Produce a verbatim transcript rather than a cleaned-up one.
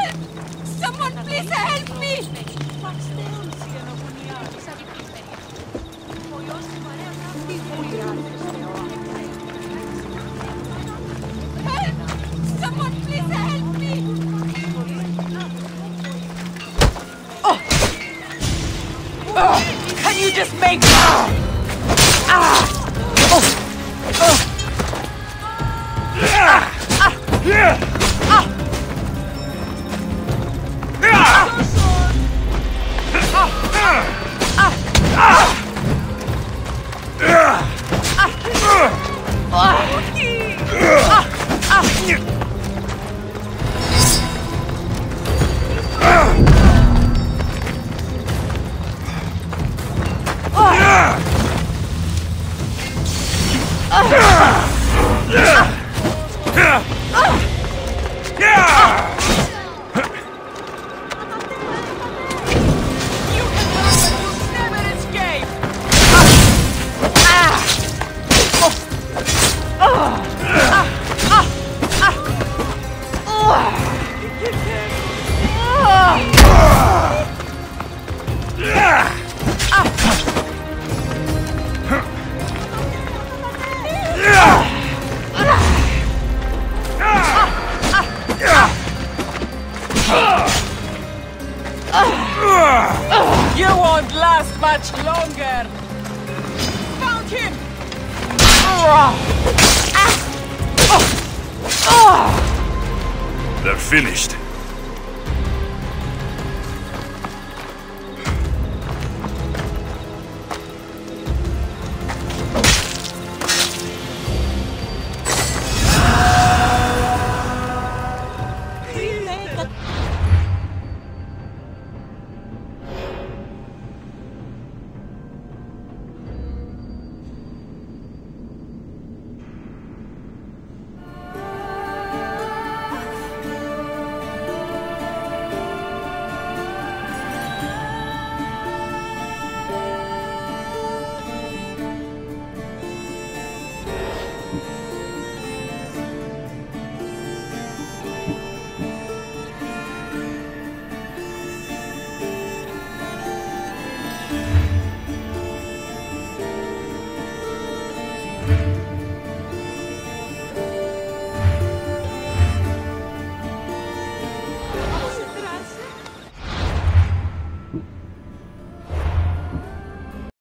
Someone please help me! Help! Someone please help me! Oh! Oh! Can you just make... Ah! Ah! Oh! Oh! Ah! Ah! Yeah! Ah! You won't last much longer! Found him! They're finished.